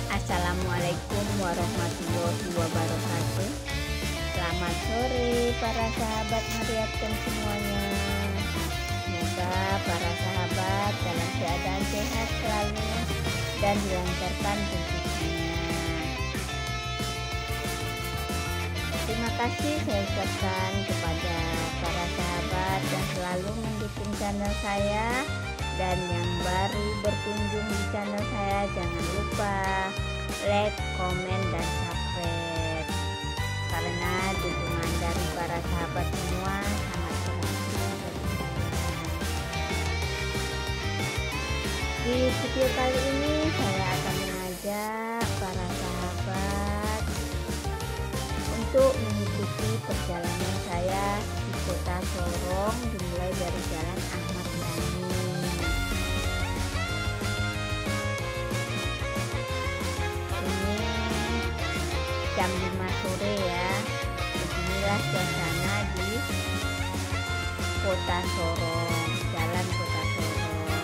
Assalamualaikum warahmatullahi wabarakatuh. Selamat sore para sahabat Mariatem semuanya. Semoga para sahabat dalam keadaan sehat selalu dan dilancarkan rezekinya. Terima kasih saya ucapkan kepada para sahabat yang selalu mendukung channel saya. Dan yang baru berkunjung di channel saya, jangan lupa like, komen, dan subscribe, karena dukungan dari para sahabat semua sangat berarti bagi saya. Di video kali ini saya akan mengajak para sahabat untuk mengikuti perjalanan saya di kota Sorong, dimulai dari Jalan Ahmad Yani. Jam 5 sore ya. Beginilah suasana di kota Sorong, jalan kota Sorong.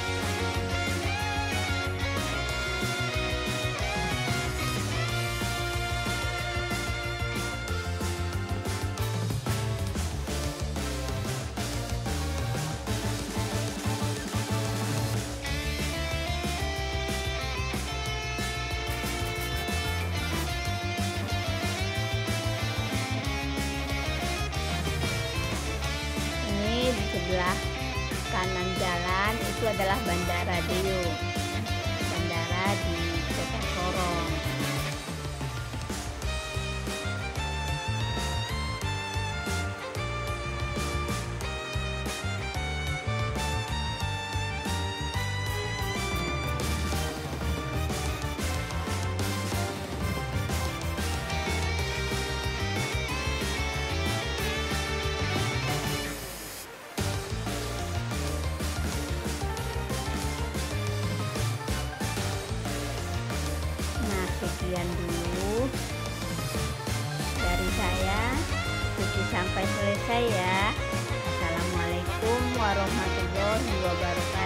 Sebelah kanan jalan itu adalah Bandara Deo, bandara di kota Sorong. Sekian dulu dari saya, ikuti sampai selesai ya. Assalamualaikum warahmatullahi wabarakatuh.